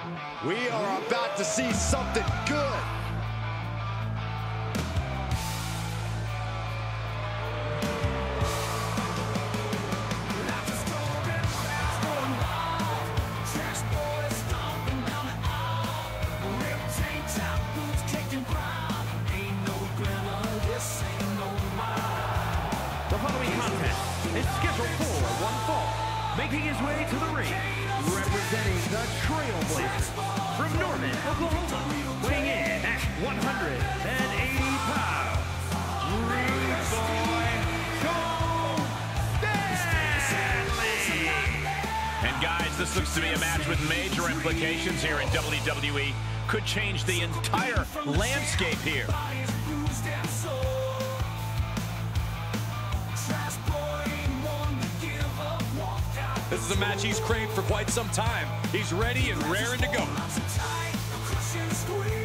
We are about to see something good. The following contest is scheduled for one fall. Making his way to the ring, representing the Trailblazers from Norman, Oklahoma, weighing in at 180 pounds, Rude Boy Joe Stanley. And guys, this looks to be a match with major implications here in WWE. Could change the entire landscape here. This is a match he's craved for quite some time. He's ready and raring to go.